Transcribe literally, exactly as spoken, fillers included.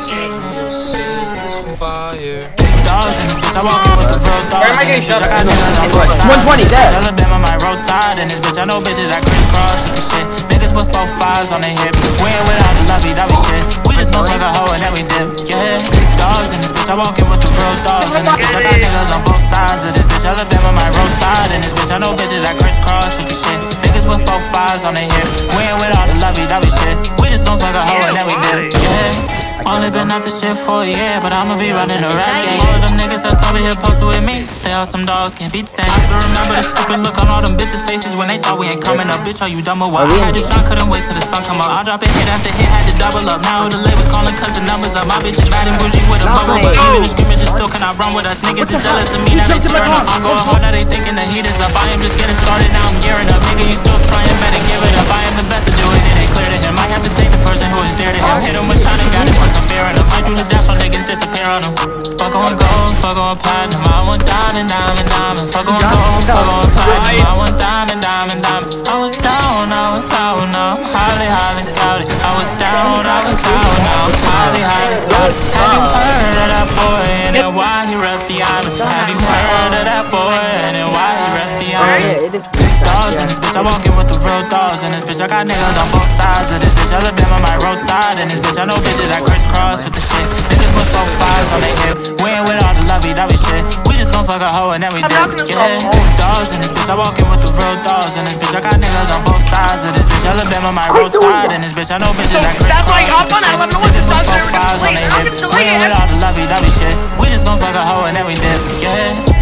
Dogs in this bitch, I walk in with the real dogs. Where am I getting shot? one twenty dead. Alabama, my roadside, and this bitch, I know bitches that crisscross with the shit. Niggas with four fives on their hip. We ain't without the lovey, that we shit. We just gon' fuck a hoe and then we dip. Yeah, dogs in this bitch, I walk in with the real dogs. And this bitch, I got niggas on both sides of this bitch. Alabama, my roadside, and this bitch, I know bitches that crisscross with the shit. Niggas with four fives on their hip. We ain't without the lovey, that we shit. We just gon' fuck a hoe and then we dip. Yeah. Only been out the shit for a year, but I'ma be running a rap game. All of them niggas that's over here posted with me, they all some dogs, can't be tamed. I still remember the stupid look on all them bitches' faces when they thought we ain't coming up. Bitch, are you dumb or what? I had to shine, couldn't wait till the sun come up. I drop it hit after hit, had to double up. Now the labels calling cause the numbers up. My bitch is mad and bougie with a bubble, but even the scrimmages still cannot run with us. Niggas are jealous of me, now they tearing up. I'm going hard, now they thinking the heat is up. I am just getting started, now I'm gearing up. Nigga, you still trying, better give it up. I am the best to do it, it ain't clear to him. I have to take the person who is dear to him. Hit him with shine and got it, put some fear in him. I do the dash on niggas, disappear on them. Fuck on gold, fuck on platinum. I want diamond, diamond, diamond. Fuck on gold, fuck on platinum. I want diamond, diamond, diamond. I was down, I was out, now I'm highly, highly scouted. I was down, I was out, now I'm highly, highly scouted. Have you heard of that boy and then why he rep the island? Have you heard of that boy and then why he rep the island? Dogs in this bitch, I walk in with the real dogs in this bitch. I got niggas on both sides of this bitch. Alabama, my roadside in this bitch. I know bitches that crisscross with the shit. Niggas with four fives on their hip. We ain't with all the lovey dovey shit. We just gon' fuck a hoe and then we dip. Yeah, dogs in this bitch. I walk in with the real dogs in this bitch. I got niggas on both sides of this bitch. Alabama, my roadside in this bitch. I know bitches that crisscross with the shit. Niggas with four fives on their hip. We ain't with all the lovey dovey shit. We just gon' fuck a hoe and then we dip. Yeah.